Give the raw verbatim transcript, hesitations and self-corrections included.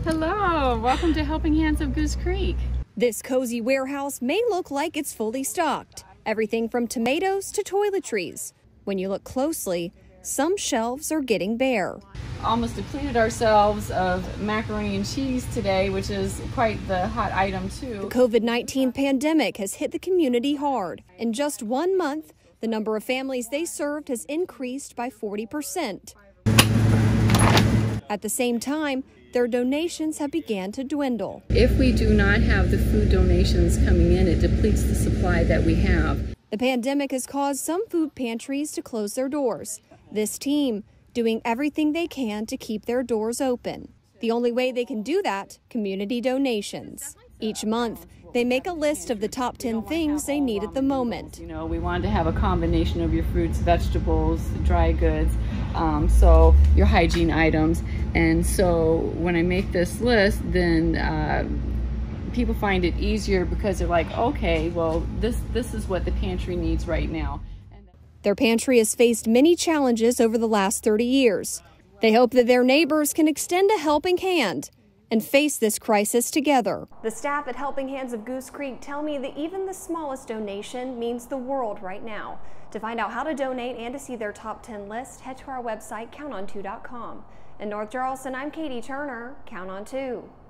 Hello, welcome to Helping Hands of Goose Creek. This cozy warehouse may look like it's fully stocked. Everything from tomatoes to toiletries. When you look closely, some shelves are getting bare. Almost depleted ourselves of macaroni and cheese today, which is quite the hot item too. The COVID nineteen pandemic has hit the community hard. In just one month, the number of families they served has increased by forty percent. At the same time, their donations have begun to dwindle. If we do not have the food donations coming in, it depletes the supply that we have. The pandemic has caused some food pantries to close their doors. This team doing everything they can to keep their doors open. The only way they can do that, community donations. Each month, they make a list of the top ten things they need at the moment. You know, we wanted to have a combination of your fruits, vegetables, dry goods, um, so your hygiene items. And so when I make this list, then uh, people find it easier because they're like, okay, well, this, this is what the pantry needs right now. Their pantry has faced many challenges over the last thirty years. They hope that their neighbors can extend a helping hand and face this crisis together. The staff at Helping Hands of Goose Creek tell me that even the smallest donation means the world right now. To find out how to donate and to see their top ten list, head to our website, count on two dot com. In North Charleston, I'm Katie Turner. Count on two.